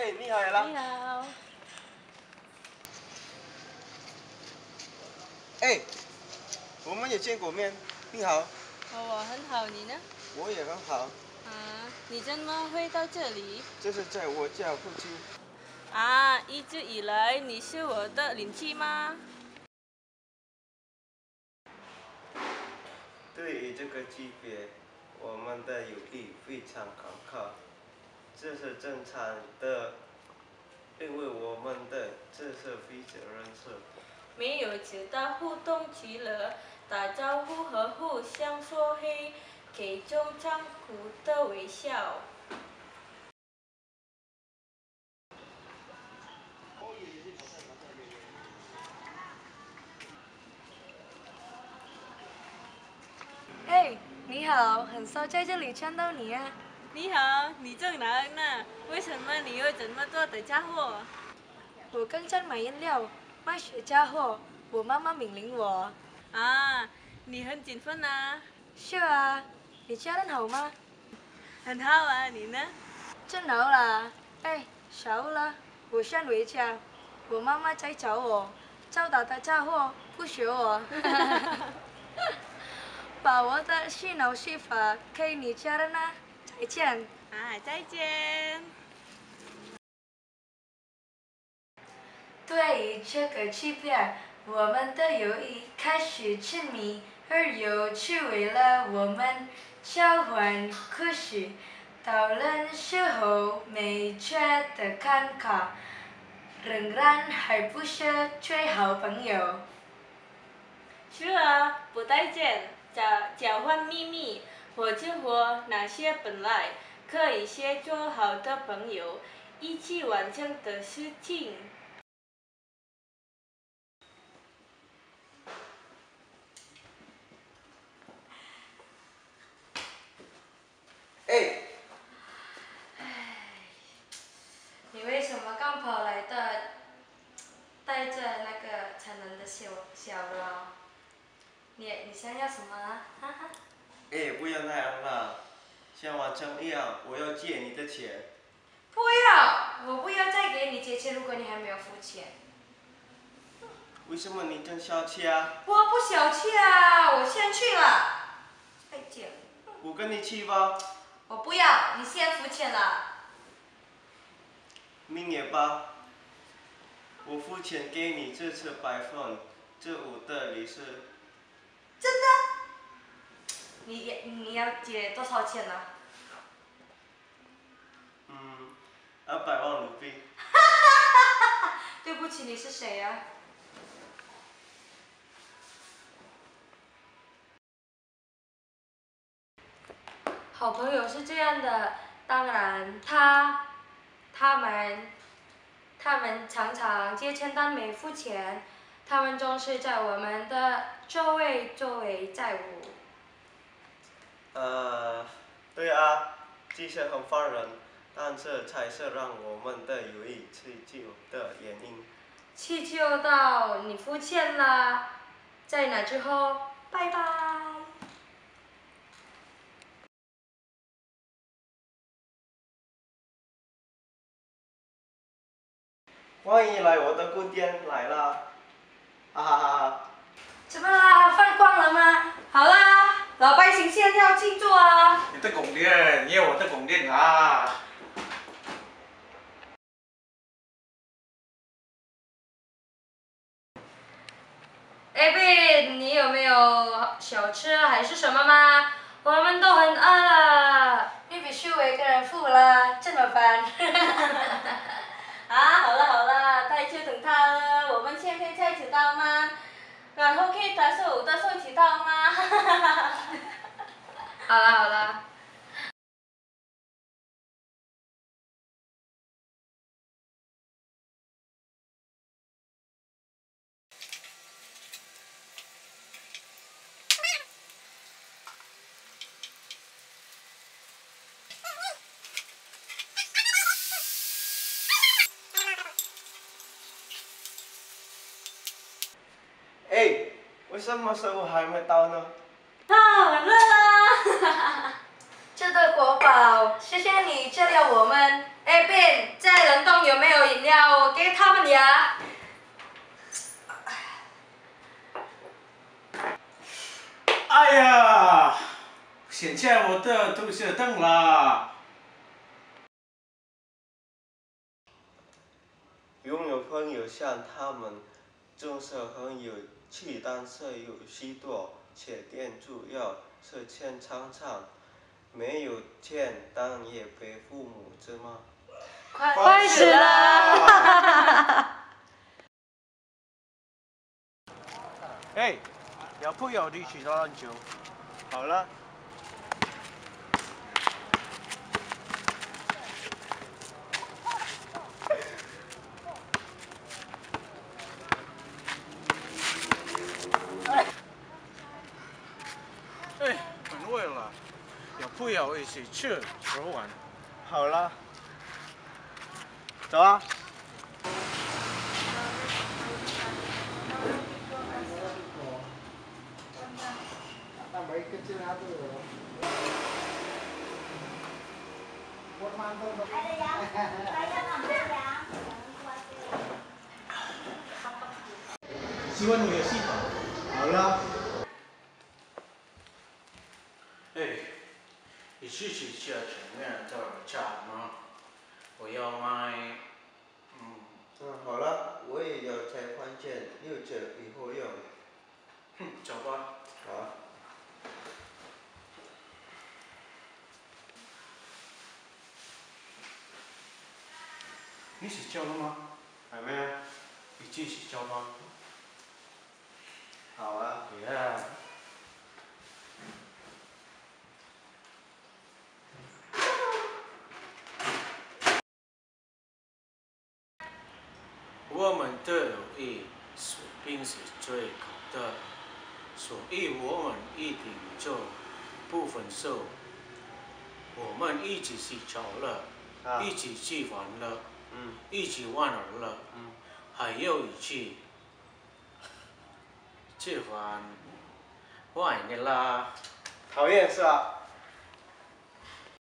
哎，你好，亚拉。 你好。 哎，我们也见过面。你好。 我很好，你呢？ 我也很好。 啊，你怎么会到这里？ 这是在我家附近。 啊，一直以来你是我的邻居吗？ 对于这个级别，我们的友谊非常可靠，这是正常的，因为我们的这是彼此认识。 没有值得互动，除了打招呼和互相说嘿，给中张苦的微笑。 嘿，你好，很少在这里看到你啊。 你好，你在哪呢？为什么你有这么多的家伙？ 我刚在买饮料，卖雪家伙，我妈妈命令我。 啊，你很勤奋啊。 是啊，你家人好吗？ 很好啊，你呢？ 真好啦。哎，熟了，我先回家，我妈妈在找我，找到的家伙不学我。把我的洗脑洗法给你家人啊，再见。 啊，再见。 对于这个欺骗，我们的友谊开始亲密而有趣味了。我们交换故事，讨论事后没觉得尴尬，仍然还不是最好朋友。 是啊，不待见，交换秘密，或者和那些本来可以协作好的朋友一起完成的事情。 哎， 你为什么刚跑来的，带着那个残忍的小了？你想要什么啊？哈哈。 哎，不要那样啦，像往常一样，我要借你的钱。 不要，我不要再给你借钱，如果你还没有付钱。 为什么你这么小气啊？ 我不小气啊，我先去了。再见。 我跟你去吧。 我不要，你先付钱了。 明年吧，我付钱给你，这次5%的利息。 真的？你要借多少钱呢 200万卢比。 对不起，你是谁呀、好朋友是这样的，当然他们常常借钱但没付钱，他们总是在我们的周围作为债务。 对啊，这些很烦人，但这才是让我们的友谊持久的原因。 祈求到你付钱了，在那之后，拜拜。 欢迎来我的宫殿来了，哈哈哈哈！ 怎么啦？饭光了吗？好啦，老百姓现在要庆祝啊！ 你的宫殿，也有我的宫殿啊！ 哎贝，你有没有小吃还是什么吗？我们都很饿了。你必须我一个人付了，这么办？ 啊，好了好了，太久等他了，我们先可以再迟到吗？然后可以打手的时候迟到吗？ 好了好了。 哎，为什么食物还没到呢？ 啊，很热啊！ 这个国宝，谢谢你救了我们。 哎，Ben，在冷冻有没有饮料？我给他们呀。 哎呀，现在我的肚子疼了。 拥有朋友像他们，总是很有趣，但是有许多缺点，主要是钱常常没有钱，但也被父母责骂。 快死了！ 哎，要不要一起打篮球？ 好了。 哎，很累了，要不要一起去吃饭？ 好了，走啊！ 希望你有戏吧。 好了。 哎，一起去吃前面的茶吗？我要买， 好了，我也要在房间留着以后用。 走吧。 好。 你洗脚了吗？ 还没啊。 一起洗脚吧。 好啊。 Yeah。我们的友谊水平是最高的，所以我们一定就不分手。我们一起洗澡了，一起吃饭了，一起玩了，还有一起吃饭。我爱你啦！ 讨厌是吧？